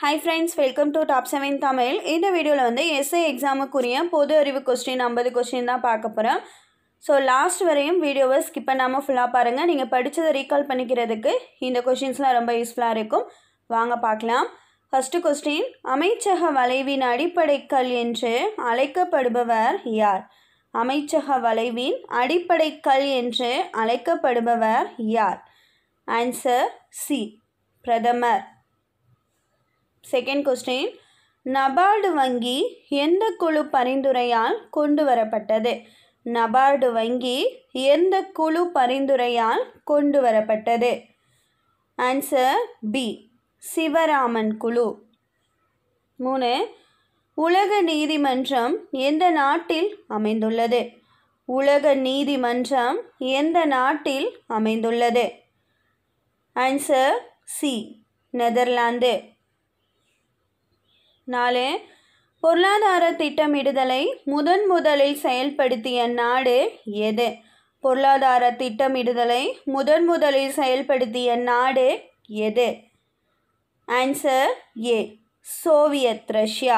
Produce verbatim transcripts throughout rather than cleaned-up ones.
Hi friends, welcome to Top seven Tamil. இந்த வீடியோவில் வந்து எஸ்ஏ எக்ஸாமுக்குரிய பொது அறிவு கொஸ்டின் ஐம்பது கொஸ்டின் தான் பார்க்க போகிறோம். ஸோ லாஸ்ட் வரையும் வீடியோவை ஸ்கிப் பண்ணாமல் ஃபுல்லாக பாருங்கள். நீங்கள் படித்ததை ரீகால் பண்ணிக்கிறதுக்கு இந்த கொஸ்டின்ஸ்லாம் ரொம்ப யூஸ்ஃபுல்லாக இருக்கும். வாங்க பார்க்கலாம். ஃபஸ்ட்டு கொஸ்டின், அமைச்சக வளைவின் அடிப்படைக்கல் என்று அழைக்கப்படுபவர் யார்? அமைச்சக வளைவின் அடிப்படைக்கல் என்று அழைக்கப்படுபவர் யார்? ஆன்சர் சி, பிரதமர். செகண்ட் கொஸ்டின், நபார்டு வங்கி எந்த குழு பரிந்துரையால் கொண்டு வரப்பட்டது? நபார்டு வங்கி எந்த குழு பரிந்துரையால் கொண்டு வரப்பட்டது? ஆன்சர் பி, சிவராமன் குழு. மூணு, உலக நீதிமன்றம் எந்த நாட்டில் அமைந்துள்ளது? உலக நீதிமன்றம் எந்த நாட்டில் அமைந்துள்ளது? Answer C, Netherlands. நாலு, பொருளாதார திட்டமிடுதலை முதன் முதலில் செயல்படுத்திய நாடு எது? பொருளாதார திட்டமிடுதலை முதன் முதலில் செயல்படுத்திய நாடு எது? Answer A, Soviet Russia.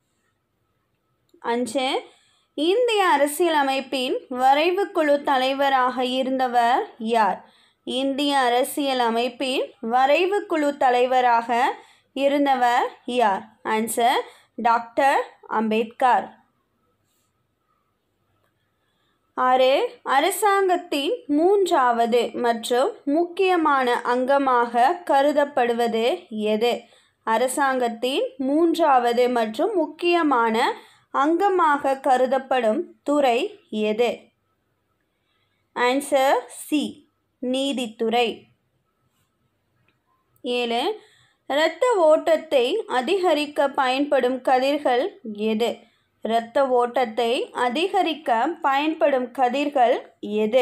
அஞ்சு, இந்திய அரசியலமைப்பின் வரைவு குழு தலைவராக இருந்தவர் யார்? இந்திய அரசியலமைப்பின் வரைவு குழு தலைவராக இருந்தவர் யார்? Answer doctor Ambedkar. ஆறு, அரசாங்கத்தின் மூன்றாவது மற்றும் முக்கியமான அங்கமாக கருதப்படுவது எது? அரசாங்கத்தின் மூன்றாவது மற்றும் முக்கியமான அங்கமாக கருதப்படும் துறை எது? ஆன்சர் சி, நீதித்துறை. ஏழு, இரத்த ஓட்டத்தை அதிகரிக்க பயன்படும் கதிர்கள் எது? இரத்த ஓட்டத்தை அதிகரிக்க பயன்படும் கதிர்கள் எது?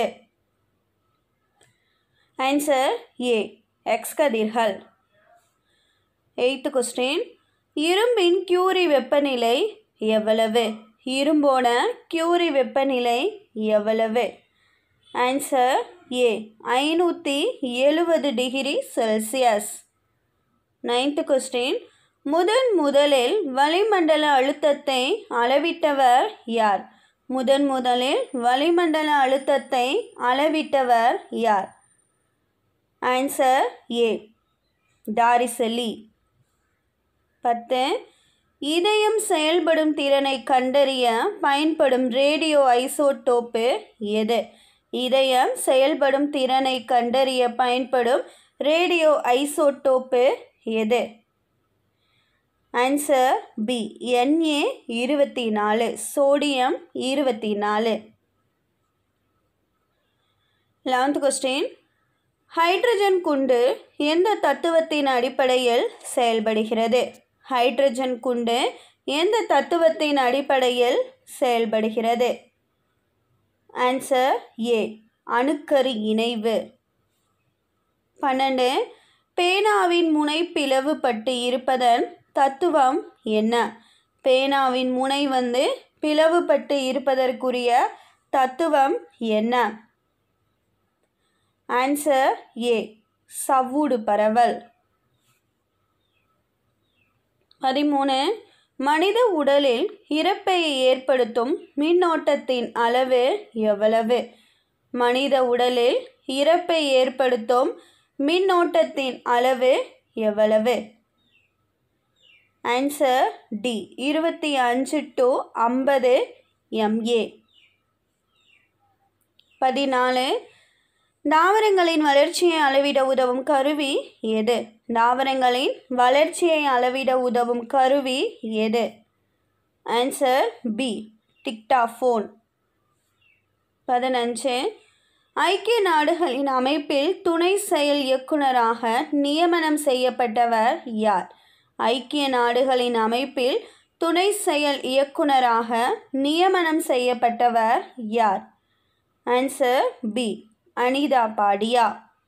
ஆன்சர் ஏ, எக்ஸ் கதிர்கள். எய்த் கொஸ்டின், இரும்பின் கியூரி வெப்பநிலை எவ்வளவு? இரும்போட கியூரி வெப்பநிலை எவ்வளவு? ஆன்சர் ஏ, ஐநூற்றி எழுபது டிகிரி செல்சியஸ். நைன்த் கொஸ்டின், முதன் முதலில் வளிமண்டல அழுத்தத்தை அளவிட்டவர் யார்? முதன் முதலில் வளிமண்டல அழுத்தத்தை அளவிட்டவர் யார்? Answer A, Torricelli. பத்து, இதயம் செயல்படும் திறனை கண்டறிய பயன்படும் ரேடியோ ஐசோடோப்பு எது? இதயம் செயல்படும் திறனை கண்டறிய பயன்படும் ரேடியோ ஐசோடோப்பு எது? ஆன்சர் பி, என் ஏ இருபத்தி நாலு, சோடியம் இருபத்தி நாலு. லெவன்த் கொஸ்டின், ஹைட்ரஜன் குண்டு எந்த தத்துவத்தின் அடிப்படையில் செயல்படுகிறது? ஹைட்ரஜன் குண்டு எந்த தத்துவத்தின் அடிப்படையில் செயல்படுகிறது? ஆன்சர் ஏ, அணுக்கரு இணைவு. பன்னெண்டு, பேனாவின் முனை பிளவுபட்டு இருப்பதன் தத்துவம் என்ன? பேனாவின் முனை வந்து பிளவுபட்டு இருப்பதற்குரிய தத்துவம் என்ன? ஆன்சர் ஏ, சவ்வூடு பரவல். பதிமூணு, மனித உடலில் இரைப்பை ஏற்படுத்தும் மின்னோட்டத்தின் அளவு எவ்வளவு? மனித உடலில் இரைப்பை ஏற்படுத்தும் மின்னோட்டத்தின் அளவு எவ்வளவு? ஆன்சர் டி, இருபத்தி அஞ்சு டு ஐம்பது எம்ஏ. பதினாலு, தாவரங்களின் வளர்ச்சியை அளவிட உதவும் கருவி எது? தாவரங்களின் வளர்ச்சியை அளவிட உதவும் கருவி எது? Answer B, dictaphone. பதினஞ்சு, ஐக்கிய நாடுகளின் அமைப்பில் துணை செயல் இயக்குனராக நியமனம் செய்யப்பட்டவர் யார்? ஐக்கிய நாடுகளின் அமைப்பில் துணை செயல் இயக்குனராக நியமனம் செய்யப்பட்டவர் யார்? ஆன்சர் பி, அனிதா பாடியா.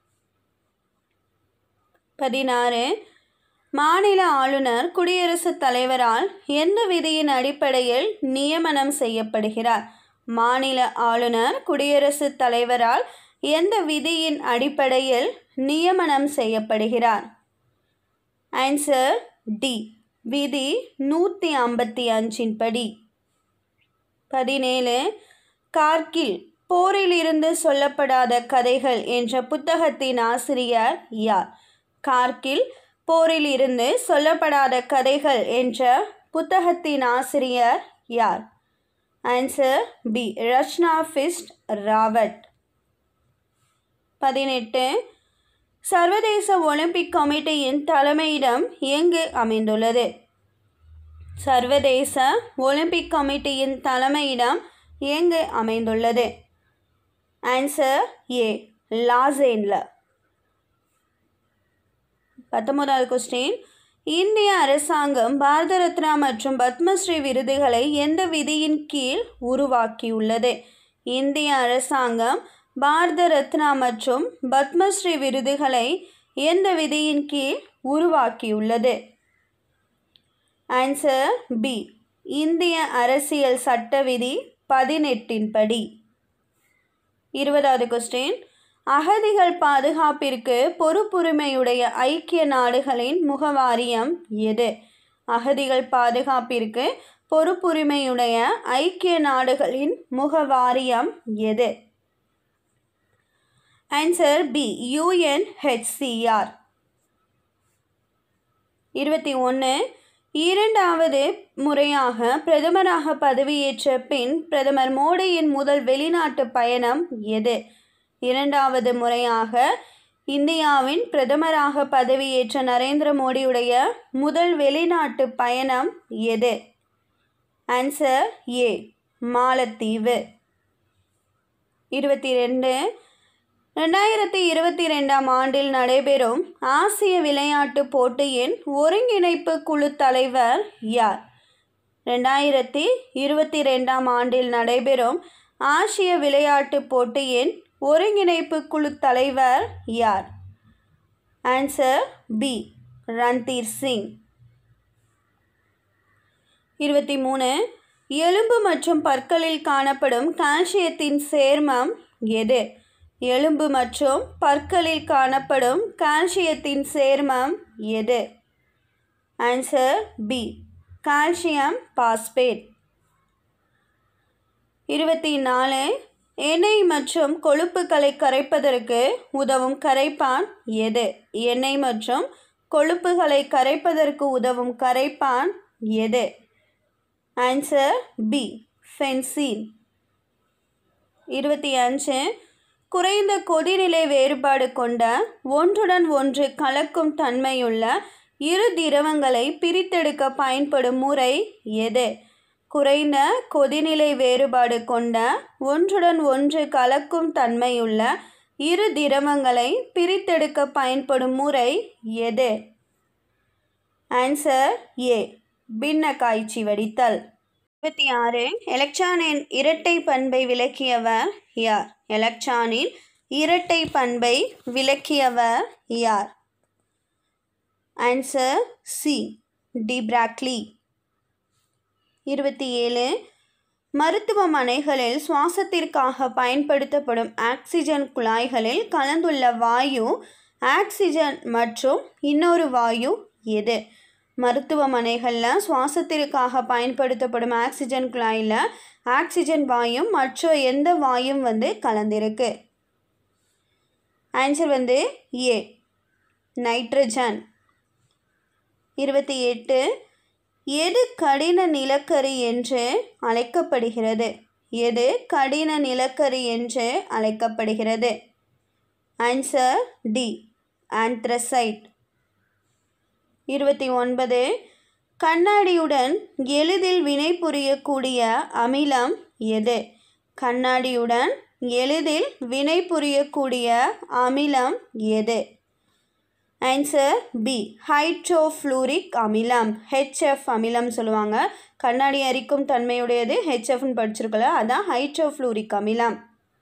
பதினாறு, மாநில ஆளுநர் குடியரசுத் தலைவரால் எந்த விதியின் அடிப்படையில் நியமனம் செய்யப்படுகிறார்? மாநில ஆளுநர் குடியரசுத் தலைவரால் எந்த விதியின் அடிப்படையில் நியமனம் செய்யப்படுகிறார்? ஆன்சர் டி விதி நூற்றி ஐம்பத்தி அஞ்சின் படி. பதினேழு கார்கில் போரிலிருந்து சொல்லப்படாத கதைகள் என்ற புத்தகத்தின் ஆசிரியர் யார்? கார்கில் போரிலிருந்து சொல்லப்படாத கதைகள் என்ற புத்தகத்தின் ஆசிரியர் யார்? Answer B Rachna Bisht Rawat. பதினெட்டு சர்வதேச ஒலிம்பிக் கமிட்டியின் தலைமையிடம் எங்கு அமைந்துள்ளது? சர்வதேச ஒலிம்பிக் கமிட்டியின் தலைமையிடம் எங்கு அமைந்துள்ளது? ஆன்சர் ஏ லாசேன்ல. பத்தொன்பதாவது கொஸ்டின், இந்திய அரசாங்கம் பாரத ரத்னா மற்றும் பத்மஸ்ரீ விருதுகளை எந்த விதியின் கீழ் உருவாக்கியுள்ளது? இந்திய அரசாங்கம் பாரத ரத்னா மற்றும் பத்மஸ்ரீ விருதுகளை எந்த விதியின் கீழ் உருவாக்கியுள்ளது? ஆன்சர் பி இந்திய அரசியல் சட்ட விதி பதினெட்டின் படி. இருபதாவது கொஸ்டின், அகதிகள் பாதுகாப்பிற்கு பொறுப்புரிமையுடைய ஐக்கிய நாடுகளின் முகவாரியம் எது? அகதிகள் பாதுகாப்பிற்கு பொறுப்புரிமையுடைய ஐக்கிய நாடுகளின் முகவாரியம் எது? Answer B UNHCR. இருபத்தி ஒன்று இரண்டாவது முறையாக பிரதமராக பதவியேற்ற பின் பிரதமர் மோடியின் முதல் வெளிநாட்டு பயணம் எது? இரண்டாவது முறையாக இந்தியாவின் பிரதமராக பதவியேற்ற நரேந்திர மோடியுடைய முதல் வெளிநாட்டு பயணம் எது? ஆன்சர் ஏ மாலத்தீவு. இருபத்தி ரெண்டு ரெண்டாயிரத்தி இருபத்தி ரெண்டாம் ஆண்டில் நடைபெறும் ஆசிய விளையாட்டுப் போட்டியின் ஒருங்கிணைப்பு குழு தலைவர் யார்? ரெண்டாயிரத்தி இருபத்தி ரெண்டாம் ஆண்டில் நடைபெறும் ஆசிய விளையாட்டுப் போட்டியின் ஒருங்கிணைப்பு குழு தலைவர் யார்? Answer B Randhir Singh. இருபத்தி மூணு எலும்பு மற்றும் பற்களில் காணப்படும் கால்சியத்தின் சேர்மம் எது? எலும்பு மற்றும் பற்களில் காணப்படும் கால்சியத்தின் சேர்மம் எது? Answer B calcium phosphate. இருபத்தி நாலு எண்ணெய் மற்றும் கொழுப்புகளை கரைப்பதற்கு உதவும் கரைப்பான் எது? எண்ணெய் மற்றும் கொழுப்புகளை கரைப்பதற்கு உதவும் கரைப்பான் எது? Answer B benzene. இருபத்தி அஞ்சு குறைந்த கொதிநிலை வேறுபாடு கொண்ட ஒன்றுடன் ஒன்று கலக்கும் தன்மையுள்ள இரு திரவங்களை பிரித்தெடுக்க பயன்படும் முறை எது? குறைந்த கொதிநிலை வேறுபாடு கொண்ட ஒன்றுடன் ஒன்று கலக்கும் தன்மையுள்ள இரு திரவங்களை பிரித்தெடுக்க பயன்படும் முறை எது? ஆன்சர் ஏ பின்ன காய்ச்சி வடித்தல். இருபத்தி ஆறு எலக்ட்ரானின் இரட்டை பண்பை விளக்கியவர் யார்? எலக்ட்ரானின் இரட்டை பண்பை விளக்கியவர் யார்? Answer C de Broglie. இருபத்தி ஏழு மருத்துவமனைகளில் சுவாசத்திற்காக பயன்படுத்தப்படும் ஆக்சிஜன் குழாய்களில் கலந்துள்ள வாயு ஆக்சிஜன் மற்றும் இன்னொரு வாயு எது? மருத்துவமனைகளில் சுவாசத்திற்காக பயன்படுத்தப்படும் ஆக்சிஜன் குழாயில் ஆக்சிஜன் வாயும் மற்ற எந்த வாயும் வந்து கலந்திருக்கு? ஆன்சர் வந்து ஏ நைட்ரஜன். இருபத்தி எட்டு எது கடின நிலக்கரி என்று அழைக்கப்படுகிறது? எது கடின நிலக்கரி என்று அழைக்கப்படுகிறது? Answer D anthracite. இருபத்தி ஒன்பது கண்ணாடியுடன் எளிதில் வினைபுரியக்கூடிய அமிலம் எது? கண்ணாடியுடன் எளிதில் வினைபுரியக்கூடிய அமிலம் எது? ஆன்சர் பி ஹைட்ரோஃப்ளூரிக் அமிலம், ஹெச்எஃப் அமிலம் சொல்லுவாங்க. கண்ணாடி அரிக்கும் தன்மையுடையது ஹெச்எஃப்னு படிச்சிருக்கல, அதான் ஹைட்ரோஃப்ளூரிக் அமிலம்.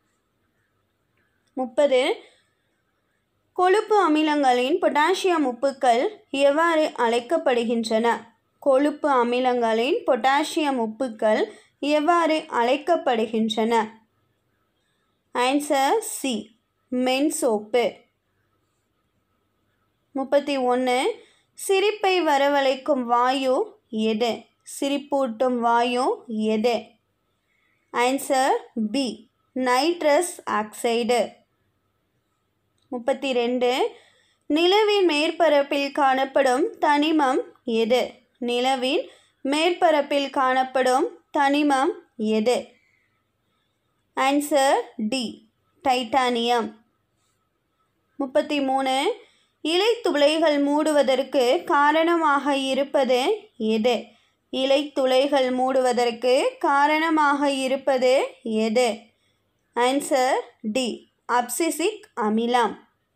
முப்பது கொழுப்பு அமிலங்களின் பொட்டாசியம் உப்புக்கள் எவ்வாறு அழைக்கப்படுகின்றன? கொழுப்பு அமிலங்களின் பொட்டாசியம் உப்புக்கள் எவ்வாறு அழைக்கப்படுகின்றன? ஆன்சர் சி மென்சோப்பு. முப்பத்தி ஒன்று சிரிப்பை வரவழைக்கும் வாயு எது? சிரிப்பூட்டும் வாயு எது? Answer B nitrous oxide. முப்பத்தி ரெண்டு நிலவின் மேற்பரப்பில் காணப்படும் தனிமம் எது? நிலவின் மேற்பரப்பில் காணப்படும் தனிமம் எது? Answer D titanium. முப்பத்தி மூணு இலைத்துளைகள் மூடுவதற்கு காரணமாக இருப்பது எது? இலைத்துளைகள் மூடுவதற்கு காரணமாக இருப்பது எது? ஆன்சர் டி அப்சிசிக் அமிலம்.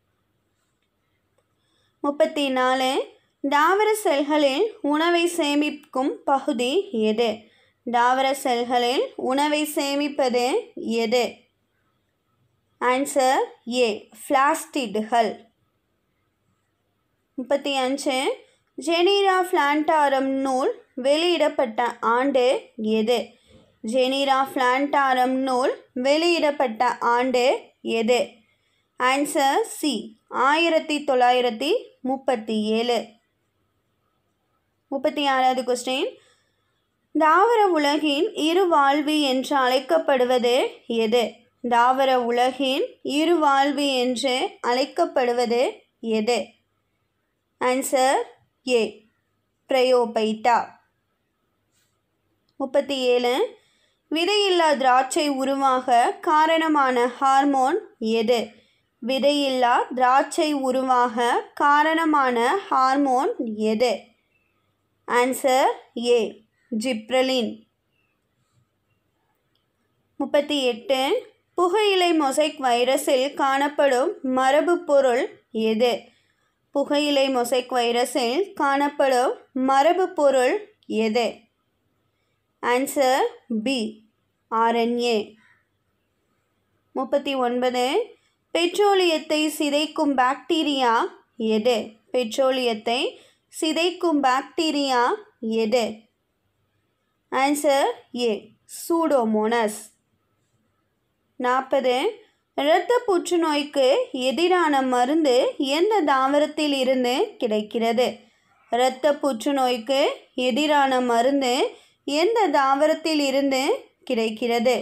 முப்பத்தி நாலு தாவர செல்களில் உணவை சேமிக்கும் பகுதி எது? தாவர செல்களில் உணவை சேமிப்பது எது? ஆன்சர் ஏ பிளாஸ்டிடுகள். முப்பத்தி அஞ்சு ஜெனிரா பிளான்டாரம் நூல் வெளியிடப்பட்ட ஆண்டு எது? ஜெனிரா பிளான்டாரம் நூல் வெளியிடப்பட்ட ஆண்டு எது? ஆன்சர் சி ஆயிரத்தி தொள்ளாயிரத்தி முப்பத்தி ஏழு. முப்பத்தி ஆறாவது கொஸ்டின் தாவர உலகின் இருவாழ்வி என்று அழைக்கப்படுவது எது? தாவர உலகின் இருவாழ்வி என்று அழைக்கப்படுவது எது? Answer A bryophyta. முப்பத்தி ஏழு விதையில்லா திராட்சை உருவாக காரணமான ஹார்மோன் எது? விதையில்லா திராட்சை உருவாக காரணமான ஹார்மோன் எது? Answer A gibberellin. முப்பத்தி எட்டு புகையிலை மொசைக் வைரஸில் காணப்படும் மரபு பொருள் எது? புகையிலை மொசைக் வைரஸில் காணப்படும் மரபு பொருள் எது? Answer B RNA. முப்பத்தி ஒன்பது பெட்ரோலியத்தை சிதைக்கும் பாக்டீரியா எது? பெட்ரோலியத்தை சிதைக்கும் பாக்டீரியா எது? Answer A pseudomonas. நாற்பது இரத்த புற்றுநோய்க்கு எதிரான மருந்து எந்த தாவரத்தில் இருந்து கிடைக்கிறது? இரத்த புற்றுநோய்க்கு எதிரான மருந்து எந்த தாவரத்தில் இருந்து கிடைக்கிறது?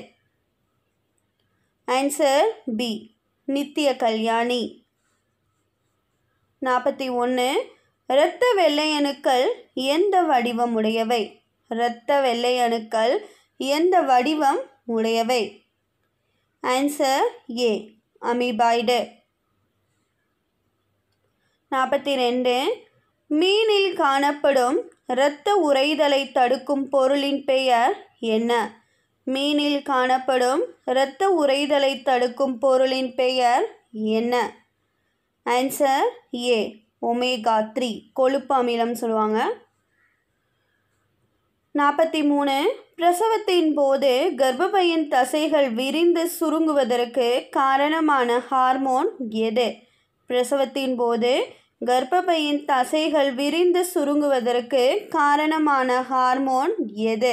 ஆன்சர் பி நித்திய கல்யாணி. நாற்பத்தி ஒன்று இரத்த வெள்ளையணுக்கள் எந்த வடிவம் உடையவை? இரத்த வெள்ளையணுக்கள் எந்த வடிவம் உடையவை? Answer A amoeboid. நாற்பத்தி ரெண்டு மீனில் காணப்படும் இரத்த உறைதலை தடுக்கும் பொருளின் பெயர் என்ன? மீனில் காணப்படும் இரத்த உறைதலை தடுக்கும் பொருளின் பெயர் என்ன? ஆன்சர் ஏ ஒமேகா த்ரீ கொழுப்பு அமிலம் சொல்லுவாங்க. நாற்பத்தி மூணு பிரசவத்தின் போது கர்ப்பப்பையின் தசைகள் விரிந்து சுருங்குவதற்கு காரணமான ஹார்மோன் எது? பிரசவத்தின் போது கர்ப்பப்பையின் தசைகள் விரிந்து சுருங்குவதற்கு காரணமான ஹார்மோன் எது?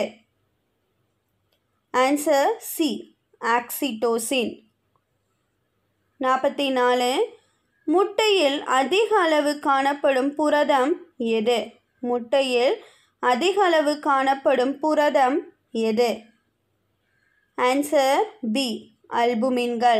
Answer C oxytocin. நாற்பத்தி நாலு முட்டையில் அதிக அளவு காணப்படும் புரதம் எது? முட்டையில் அதிக அளவு காணப்படும் புரதம் எது? ஆன்சர் பி அல்புமின்கள்.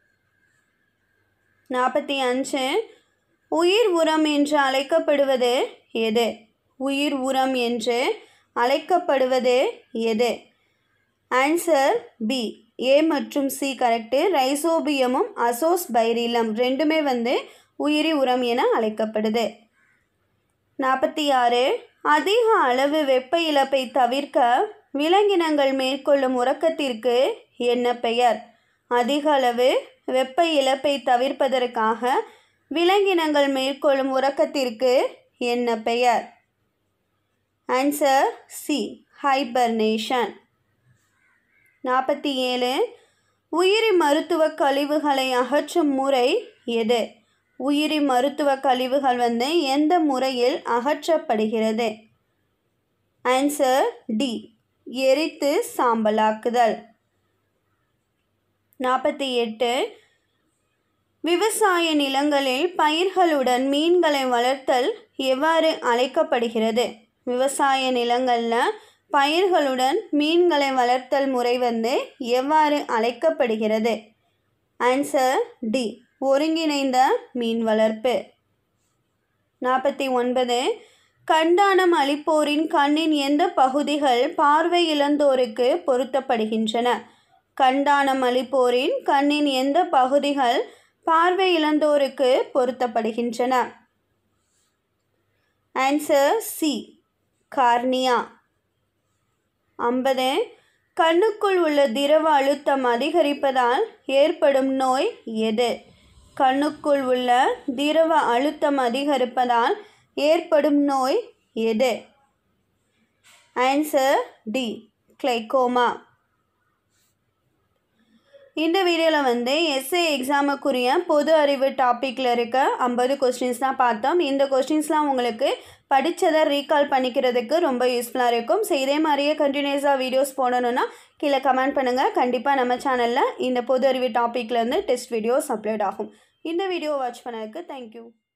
நாற்பத்தி அஞ்சு உயிர் உரம் என்று அழைக்கப்படுவது எது? உயிர் உரம் என்று அழைக்கப்படுவது எது? ஆன்சர் பி ஏ மற்றும் சி கரெக்டு. ரைசோபியமும் அசோஸ்பைரிலம் ரெண்டுமே வந்து உயிரி உரம் என அழைக்கப்படுது. நாற்பத்தி ஆறு அதிக அளவு வெப்ப இழப்பை தவிர்க்க விலங்கினங்கள் மேற்கொள்ளும் உறக்கத்திற்கு என்ன பெயர்? அதிக அளவு வெப்ப இழப்பை தவிர்ப்பதற்காக விலங்கினங்கள் மேற்கொள்ளும் உறக்கத்திற்கு என்ன பெயர்? Answer C hibernation. நாற்பத்தி ஏழு உயிரி மருத்துவ கழிவுகளை அகற்றும் முறை எது? உயிரி மருத்துவ கழிவுகள் வந்து எந்த முறையில் அகற்றப்படுகிறது? ஆன்சர் டி எரித்து சாம்பலாக்குதல். நாற்பத்தி எட்டு விவசாய நிலங்களில் பயிர்களுடன் மீன்களை வளர்த்தல் எவ்வாறு அழைக்கப்படுகிறது? விவசாய நிலங்களில் பயிர்களுடன் மீன்களை வளர்த்தல் முறை வந்து எவ்வாறு அழைக்கப்படுகிறது? ஆன்சர் டி, ஒருங்கிணைந்த மீன் வளர்ப்பு. நாற்பத்தி ஒன்பது, கண்தானம் அளிப்போரின் கண்ணின் எந்த பகுதிகள் பார்வை இழந்தோருக்கு பொருத்தப்படுகின்றன? கண்தானம் அளிப்போரின் கண்ணின் எந்த பகுதிகள் பார்வை இழந்தோருக்கு பொருத்தப்படுகின்றன? Answer C, cornea. ஐம்பது, கண்ணுக்குள் உள்ள திரவ அழுத்தம் அதிகரிப்பதால் ஏற்படும் நோய் எது? கண்ணுக்குள் உள்ள திரவ அழுத்தம் அதிகரிப்பதால் ஏற்படும் நோய் எது? Answer D, glaucoma. இந்த வீடியோவில் வந்து எஸ்ஏ எக்ஸாமுக்குரிய பொது அறிவு டாப்பிக்கில் இருக்க ஐம்பது கொஸ்டின்ஸ் தான் பார்த்தோம். இந்த கொஸ்டின்ஸ்லாம் உங்களுக்கு படித்ததை ரீகால் பண்ணிக்கிறதுக்கு ரொம்ப யூஸ்ஃபுல்லாக இருக்கும். ஸோ இதே மாதிரியே கண்டினியூஸாக வீடியோஸ் போடணுன்னா கீழே கமெண்ட் பண்ணுங்கள். கண்டிப்பாக நம்ம சேனலில் இந்த பொது அறிவு டாப்பிக்லேருந்து டெஸ்ட் வீடியோஸ் அப்லோட் ஆகும். இந்த வீடியோ வாட்ச் பண்ணதுக்கு தேங்க்யூ.